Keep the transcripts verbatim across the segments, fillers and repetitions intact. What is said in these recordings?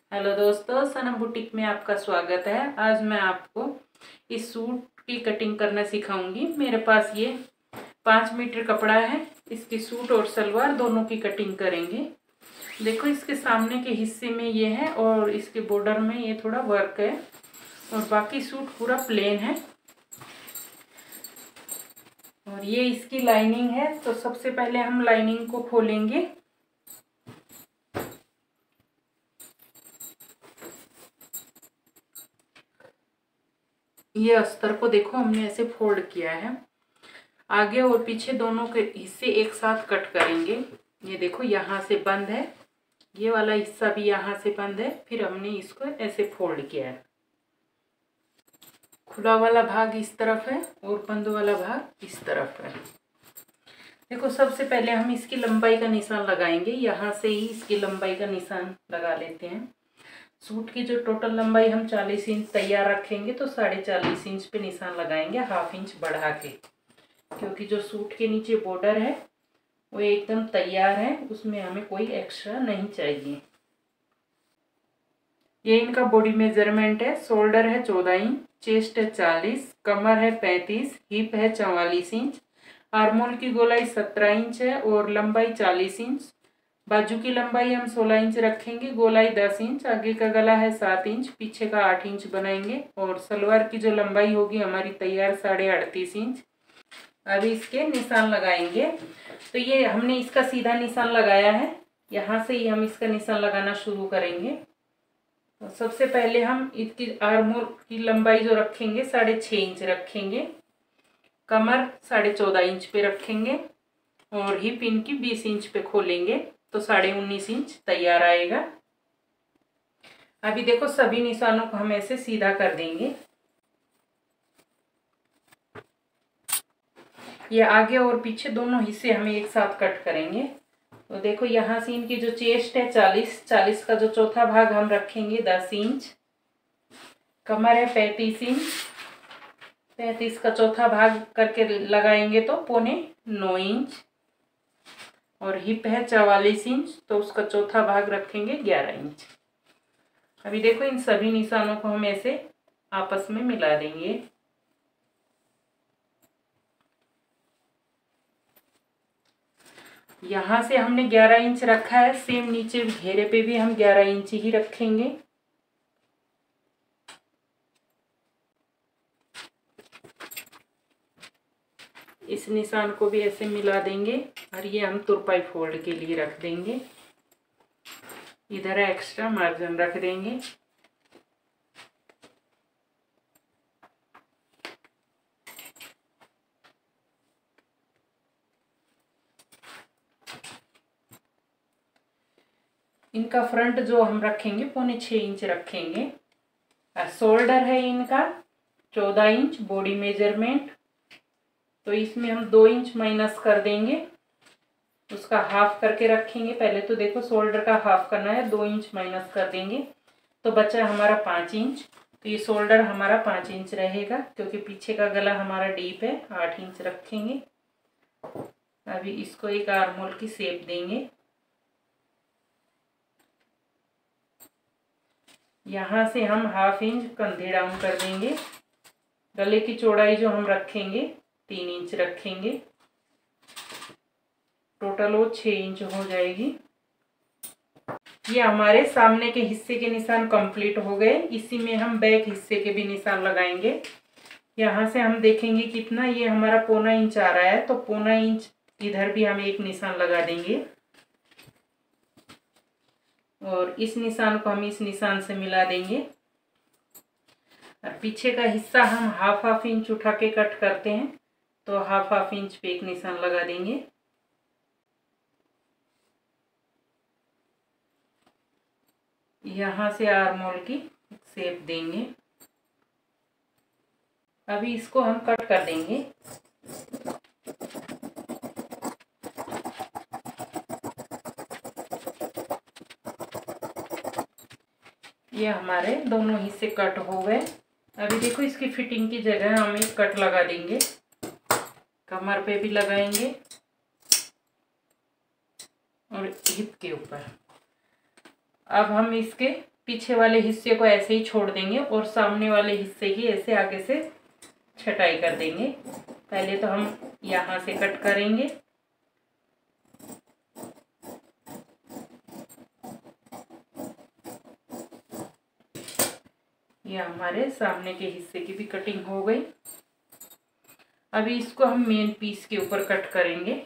Hello दोस्तों, सनम boutique में आपका स्वागत है। आज मैं आपको इस सूट की कटिंग करना सिखाऊंगी। मेरे पास ये पाँच मीटर कपड़ा है। इसकी सूट और सलवार दोनों की कटिंग करेंगे। देखो, इसके सामने के हिस्से में ये है और इसके बॉर्डर में ये थोड़ा वर्क है और बाकी सूट पूरा प्लेन है। और ये इसकी लाइनिंग है। तो सबसे पहले हम लाइनिंग को खोलेंगे। ये अस्तर को देखो, हमने ऐसे फोल्ड किया है। आगे और पीछे दोनों के हिस्से एक साथ कट करेंगे। ये देखो, यहाँ से बंद है, ये वाला हिस्सा भी यहाँ से बंद है। फिर हमने इसको ऐसे फोल्ड किया है। खुला वाला भाग इस तरफ है और बंद वाला भाग इस तरफ है। देखो, सबसे पहले हम इसकी लंबाई का निशान लगाएंगे। यहाँ से ही इसकी लंबाई का निशान लगा लेते हैं। सूट की जो टोटल लंबाई हम चालीस इंच तैयार रखेंगे, तो साढ़े चालीस इंच पे निशान लगाएंगे, हाफ इंच बढ़ा के। क्योंकि जो सूट के नीचे बॉर्डर है वो एकदम तैयार है, उसमें हमें कोई एक्स्ट्रा नहीं चाहिए। ये इनका बॉडी मेजरमेंट है। शोल्डर है चौदह इंच, चेस्ट है चालीस, कमर है पैंतीस, हिप है चौवालीस इंच, आर्मोल की गोलाई सत्रह इंच है और लंबाई चालीस इंच। बाजू की लंबाई हम सोलह इंच रखेंगे, गोलाई दस इंच, आगे का गला है सात इंच, पीछे का आठ इंच बनाएंगे। और सलवार की जो लंबाई होगी हमारी तैयार साढ़े अड़तीस इंच। अभी इसके निशान लगाएंगे। तो ये हमने इसका सीधा निशान लगाया है। यहाँ से ही हम इसका निशान लगाना शुरू करेंगे। तो सबसे पहले हम इसकी आर्मोल की लंबाई जो रखेंगे साढ़े छः इंच रखेंगे, कमर साढ़े चौदह इंच पे रखेंगे और हिप इनकी बीस इंच पे खोलेंगे, तो साढ़े उन्नीस इंच तैयार आएगा। अभी देखो, सभी निशानों को हम ऐसे सीधा कर देंगे। ये आगे और पीछे दोनों हिस्से हमें एक साथ कट करेंगे। तो देखो, यहाँ से इनकी जो चेस्ट है चालीस, चालीस का जो चौथा भाग हम रखेंगे दस इंच, कमर है पैंतीस इंच, पैंतीस का चौथा भाग करके लगाएंगे तो पौने नौ इंच, और हिप है चवालीस इंच, तो उसका चौथा भाग रखेंगे ग्यारह इंच। अभी देखो, इन सभी निशानों को हम ऐसे आपस में मिला देंगे। यहाँ से हमने ग्यारह इंच रखा है, सेम नीचे घेरे पे भी हम ग्यारह इंच ही रखेंगे। इस निशान को भी ऐसे मिला देंगे और ये हम तुरपाई फोल्ड के लिए रख देंगे। इधर एक्स्ट्रा मार्जिन रख देंगे। इनका फ्रंट जो हम रखेंगे पौने छः इंच रखेंगे। और शोल्डर है इनका चौदह इंच बॉडी मेजरमेंट, तो इसमें हम दो इंच माइनस कर देंगे, उसका हाफ करके रखेंगे। पहले तो देखो, शोल्डर का हाफ करना है, दो इंच माइनस कर देंगे तो बचा हमारा पाँच इंच। तो ये शोल्डर हमारा पाँच इंच रहेगा, क्योंकि पीछे का गला हमारा डीप है, आठ इंच रखेंगे। अभी इसको एक आर्मोल की शेप देंगे। यहाँ से हम हाफ इंच कंधे डाउन कर देंगे। गले की चौड़ाई जो हम रखेंगे तीन इंच रखेंगे, टोटल वो छः इंच हो जाएगी। ये हमारे सामने के हिस्से के निशान कंप्लीट हो गए। इसी में हम बैक हिस्से के भी निशान लगाएंगे। यहाँ से हम देखेंगे कितना, ये हमारा पौना इंच आ रहा है, तो पौना इंच इधर भी हम एक निशान लगा देंगे और इस निशान को हम इस निशान से मिला देंगे। और पीछे का हिस्सा हम हाफ हाफ इंच उठा के कट करते हैं, तो हाफ हाफ इंच पे एक निशान लगा देंगे। यहाँ से आर्मोल की शेप देंगे। अभी इसको हम कट कर देंगे। ये हमारे दोनों हिस्से कट हो गए। अभी देखो, इसकी फिटिंग की जगह हम एक कट लगा देंगे, कमर पे भी लगाएंगे और हिप के ऊपर। अब हम इसके पीछे वाले हिस्से को ऐसे ही छोड़ देंगे और सामने वाले हिस्से की ऐसे आगे से छटाई कर देंगे। पहले तो हम यहाँ से कट करेंगे। ये हमारे सामने के हिस्से की भी कटिंग हो गई। अभी इसको हम मेन पीस के ऊपर कट करेंगे।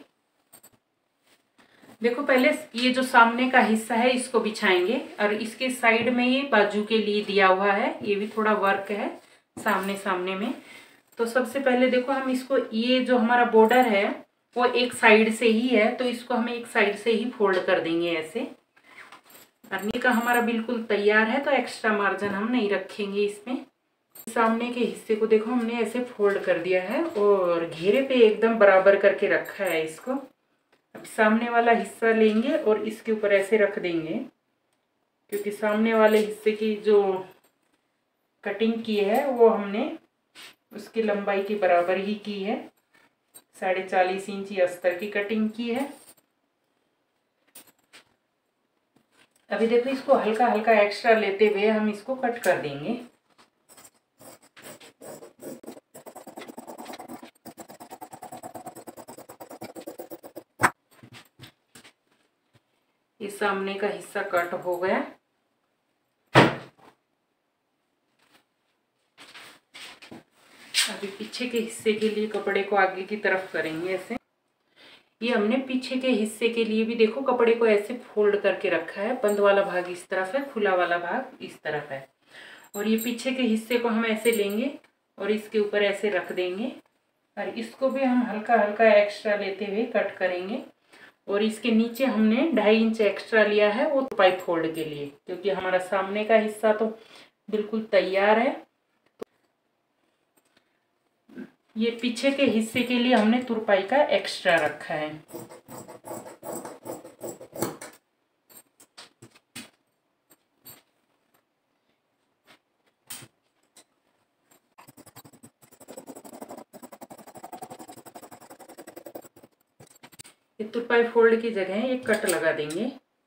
देखो पहले ये जो सामने का हिस्सा है इसको बिछाएंगे और इसके साइड में ये बाजू के लिए दिया हुआ है, ये भी थोड़ा वर्क है सामने सामने में। तो सबसे पहले देखो हम इसको, ये जो हमारा बॉर्डर है वो एक साइड से ही है, तो इसको हम एक साइड से ही फोल्ड कर देंगे ऐसे। अरनी का हमारा बिल्कुल तैयार है, तो एक्स्ट्रा मार्जिन हम नहीं रखेंगे इसमें। सामने के हिस्से को देखो हमने ऐसे फोल्ड कर दिया है और घेरे पे एकदम बराबर करके रखा है इसको। अब सामने वाला हिस्सा लेंगे और इसके ऊपर ऐसे रख देंगे, क्योंकि सामने वाले हिस्से की जो कटिंग की है वो हमने उसकी लंबाई के बराबर ही की है। साढ़े चालीस इंच अस्तर की कटिंग की है। अभी देखो इसको हल्का हल्का एक्स्ट्रा लेते हुए हम इसको कट कर देंगे। ये सामने का हिस्सा कट हो गया। अभी पीछे के हिस्से के लिए कपड़े को आगे की तरफ करेंगे ऐसे। ये हमने पीछे के हिस्से के लिए भी देखो कपड़े को ऐसे फोल्ड करके रखा है। बंद वाला भाग इस तरफ है, खुला वाला भाग इस तरफ है। और ये पीछे के हिस्से को हम ऐसे लेंगे और इसके ऊपर ऐसे रख देंगे और इसको भी हम हल्का हल्का एक्स्ट्रा लेते हुए कट करेंगे। और इसके नीचे हमने ढाई इंच एक्स्ट्रा लिया है वो पाइप फोल्ड के लिए, क्योंकि हमारा सामने का हिस्सा तो बिल्कुल तैयार है। तो ये पीछे के हिस्से के लिए हमने तुरपाई का एक्स्ट्रा रखा है। ये तुरपाई फोल्ड की जगह एक कट लगा देंगे।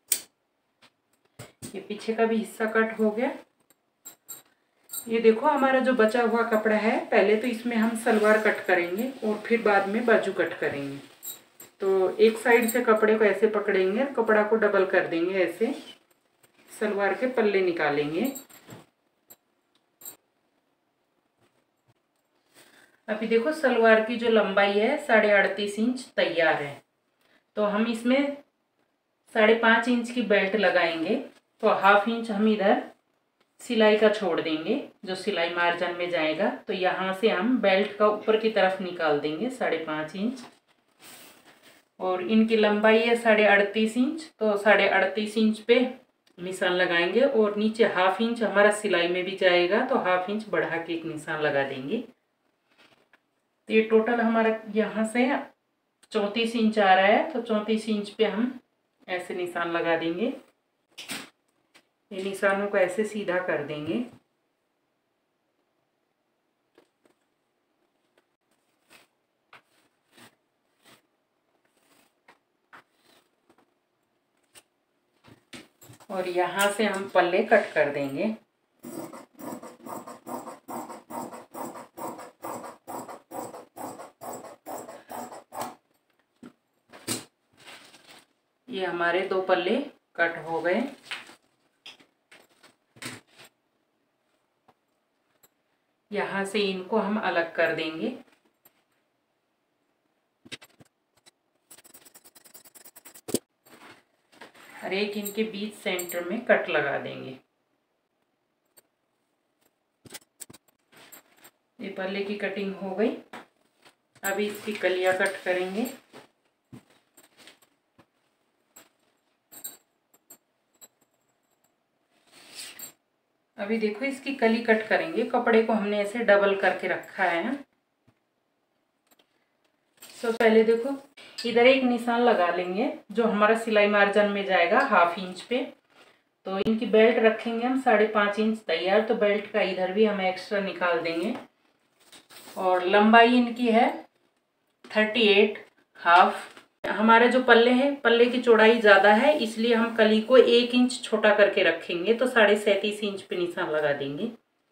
ये पीछे का भी हिस्सा कट हो गया। ये देखो हमारा जो बचा हुआ कपड़ा है, पहले तो इसमें हम सलवार कट करेंगे और फिर बाद में बाजू कट करेंगे। तो एक साइड से कपड़े को ऐसे पकड़ेंगे और कपड़ा को डबल कर देंगे ऐसे, सलवार के पल्ले निकालेंगे। अभी देखो सलवार की जो लंबाई है साढ़े अड़तीस इंच तैयार है। तो हम इसमें साढ़े पाँच इंच की बेल्ट लगाएंगे। तो हाफ इंच हम इधर सिलाई का छोड़ देंगे, जो सिलाई मार्जिन में जाएगा। तो यहाँ से हम बेल्ट का ऊपर की तरफ निकाल देंगे साढ़े पाँच इंच। और इनकी लंबाई है साढ़े अड़तीस इंच, तो साढ़े अड़तीस इंच पे निशान लगाएंगे। और नीचे हाफ इंच हमारा सिलाई में भी जाएगा, तो हाफ इंच बढ़ा के एक निशान लगा देंगे। तो ये टोटल हमारा यहाँ से चौंतीस इंच आ रहा है, तो चौंतीस इंच पे हम ऐसे निशान लगा देंगे। ये निशानों को ऐसे सीधा कर देंगे। और यहाँ से हम पल्ले कट कर देंगे। ये हमारे दो पल्ले कट हो गए। यहाँ से इनको हम अलग कर देंगे। और एक इनके बीच सेंटर में कट लगा देंगे। ये पल्ले की कटिंग हो गई। अभी इसकी कलियां कट करेंगे। अभी देखो इसकी कली कट करेंगे। कपड़े को हमने ऐसे डबल करके रखा है। तो पहले देखो इधर एक निशान लगा लेंगे जो हमारा सिलाई मार्जिन में जाएगा हाफ इंच पे। तो इनकी बेल्ट रखेंगे हम साढ़े पाँच इंच तैयार। तो बेल्ट का इधर भी हम एक्स्ट्रा निकाल देंगे। और लंबाई इनकी है थर्टी एट हाफ। हमारा जो पल्ले है, पल्ले की चौड़ाई ज़्यादा है, इसलिए हम कली को एक इंच छोटा करके रखेंगे। तो साढ़े सैंतीस इंच पे निशान लगा देंगे।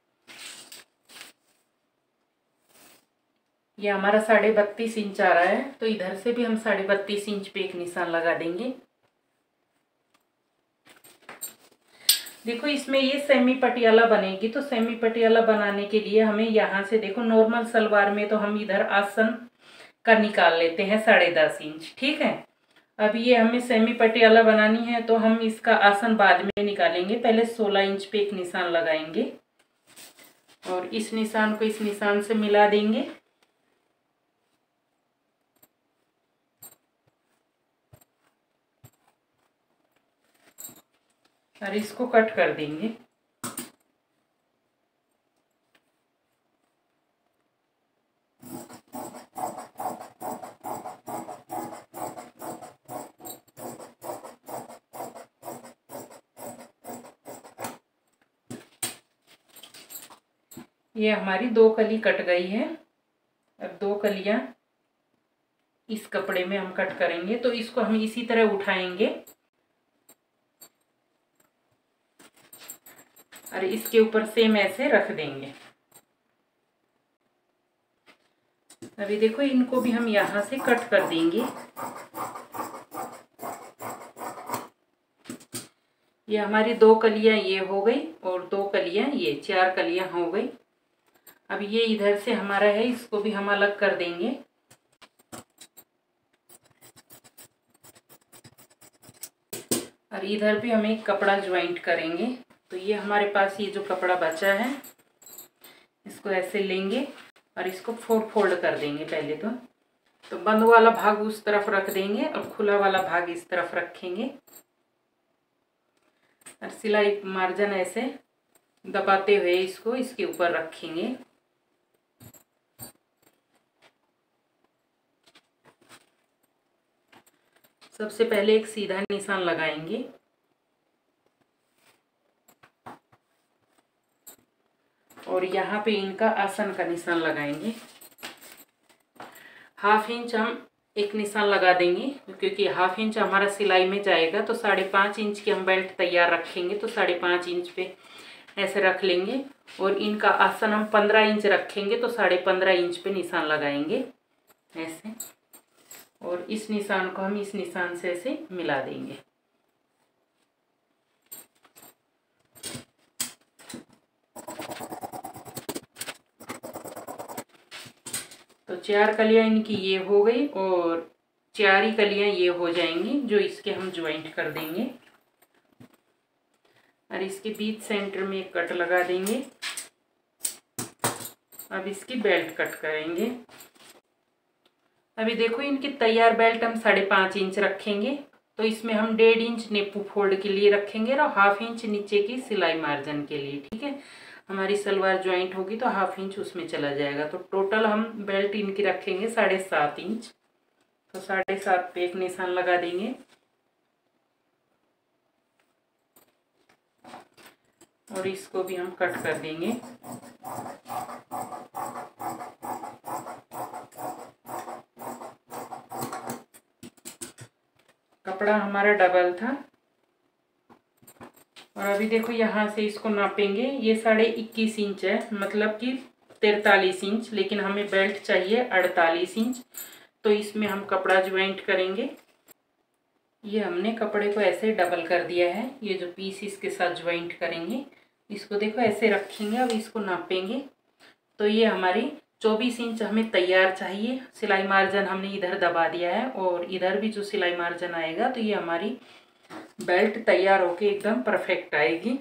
ये हमारा साढ़े बत्तीस इंच आ रहा है, तो इधर से भी हम साढ़े बत्तीस इंच पे एक निशान लगा देंगे। देखो इसमें ये सेमी पटियाला बनेगी, तो सेमी पटियाला बनाने के लिए हमें यहाँ से देखो, नॉर्मल सलवार में तो हम इधर आसन का निकाल लेते हैं साढ़े दस इंच, ठीक है। अब ये हमें सेमी पटियाला बनानी है, तो हम इसका आसन बाद में निकालेंगे। पहले सोलह इंच पे एक निशान लगाएंगे और इस निशान को इस निशान से मिला देंगे। और इसको कट कर देंगे। ये हमारी दो कली कट गई है। अब दो कलियां इस कपड़े में हम कट करेंगे, तो इसको हम इसी तरह उठाएंगे और इसके ऊपर सेम ऐसे रख देंगे। अभी देखो इनको भी हम यहाँ से कट कर देंगे। ये हमारी दो कलियां ये हो गई और दो कलियां ये, चार कलियां हो गई। अब ये इधर से हमारा है, इसको भी हम अलग कर देंगे। और इधर भी हम एक कपड़ा ज्वाइंट करेंगे। तो ये हमारे पास ये जो कपड़ा बचा है, इसको ऐसे लेंगे और इसको फोर फोल्ड कर देंगे पहले तो। तो बंद वाला भाग उस तरफ रख देंगे और खुला वाला भाग इस तरफ रखेंगे और सिलाई मार्जिन ऐसे दबाते हुए इसको इसके ऊपर रखेंगे। सबसे पहले एक सीधा निशान लगाएंगे और यहाँ पे इनका आसन का निशान लगाएंगे। हाफ इंच हम एक निशान लगा देंगे, क्योंकि हाफ इंच हमारा सिलाई में जाएगा। तो साढ़े पाँच इंच की हम बेल्ट तैयार रखेंगे, तो साढ़े पाँच इंच पे ऐसे रख लेंगे और इनका आसन हम पंद्रह इंच रखेंगे, तो साढ़े पंद्रह इंच पे निशान लगाएंगे ऐसे। और इस निशान को हम इस निशान से ऐसे मिला देंगे। तो चार कलियां इनकी ये हो गई और चार ही कलियां ये हो जाएंगी, जो इसके हम ज्वाइंट कर देंगे। और इसके बीच सेंटर में एक कट लगा देंगे। अब इसकी बेल्ट कट करेंगे। अभी देखो इनकी तैयार बेल्ट हम साढ़े पाँच इंच रखेंगे, तो इसमें हम डेढ़ इंच नेपू फोल्ड के लिए रखेंगे और हाफ इंच नीचे की सिलाई मार्जिन के लिए, ठीक है। हमारी सलवार ज्वाइंट होगी तो हाफ इंच उसमें चला जाएगा। तो टोटल हम बेल्ट इनकी रखेंगे साढ़े सात इंच। तो साढ़े सात पे एक निशान लगा देंगे और इसको भी हम कट कर देंगे। कपड़ा हमारा डबल था और अभी देखो यहाँ से इसको नापेंगे। ये साढ़े इक्कीस इंच है, मतलब कि तैंतालीस इंच, लेकिन हमें बेल्ट चाहिए अड़तालीस इंच। तो इसमें हम कपड़ा ज्वाइंट करेंगे। ये हमने कपड़े को ऐसे डबल कर दिया है। ये जो पीस इसके साथ ज्वाइंट करेंगे, इसको देखो ऐसे रखेंगे। अब इसको नापेंगे तो ये हमारी चौबीस इंच हमें तैयार चाहिए। सिलाई मार्जिन हमने इधर दबा दिया है और इधर भी जो सिलाई मार्जिन आएगा, तो ये हमारी बेल्ट तैयार होके एकदम परफेक्ट आएगी।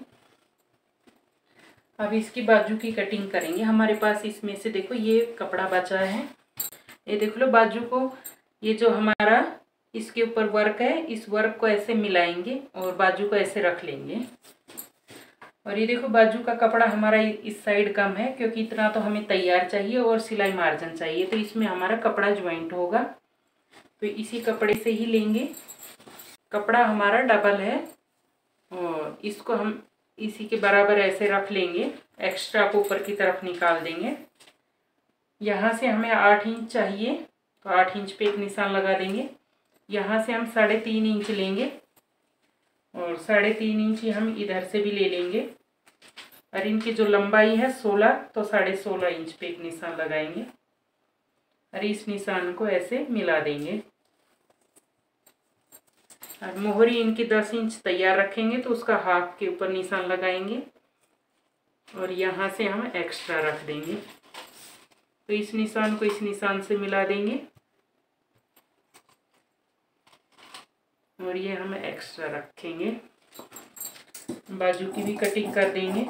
अब इसकी बाजू की कटिंग करेंगे। हमारे पास इसमें से देखो ये कपड़ा बचा है, ये देख लो बाजू को। ये जो हमारा इसके ऊपर वर्क है, इस वर्क को ऐसे मिलाएंगे और बाजू को ऐसे रख लेंगे। और ये देखो बाजू का कपड़ा हमारा इस साइड कम है, क्योंकि इतना तो हमें तैयार चाहिए और सिलाई मार्जिन चाहिए। तो इसमें हमारा कपड़ा ज्वाइंट होगा, तो इसी कपड़े से ही लेंगे। कपड़ा हमारा डबल है और इसको हम इसी के बराबर ऐसे रख लेंगे। एक्स्ट्रा को ऊपर की तरफ निकाल देंगे। यहाँ से हमें आठ इंच चाहिए, तो आठ इंच पे एक निशान लगा देंगे। यहाँ से हम साढ़े तीन इंच लेंगे और साढ़े तीन इंच हम इधर से भी ले लेंगे और इनकी जो लंबाई है सोलह, तो साढ़े सोलह इंच पे एक निशान लगाएंगे और इस निशान को ऐसे मिला देंगे। और मोहरी इनकी दस इंच तैयार रखेंगे तो उसका हाफ के ऊपर निशान लगाएंगे और यहाँ से हम एक्स्ट्रा रख देंगे। तो इस निशान को इस निशान से मिला देंगे और ये हम एक्स्ट्रा रखेंगे। बाजू की भी कटिंग कर देंगे।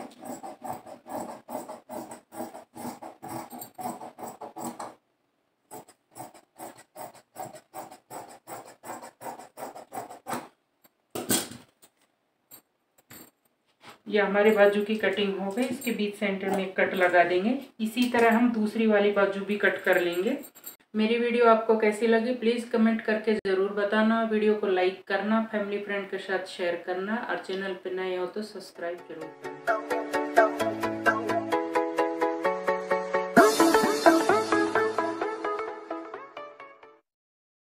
ये हमारे बाजू की कटिंग हो गई। इसके बीच सेंटर में एक कट लगा देंगे। इसी तरह हम दूसरी वाली बाजू भी कट कर लेंगे। मेरी वीडियो आपको कैसी लगी प्लीज़ कमेंट करके ज़रूर बताना। वीडियो को लाइक करना, फैमिली फ्रेंड के साथ शेयर करना और चैनल पर नए हो तो सब्सक्राइब जरूर करना।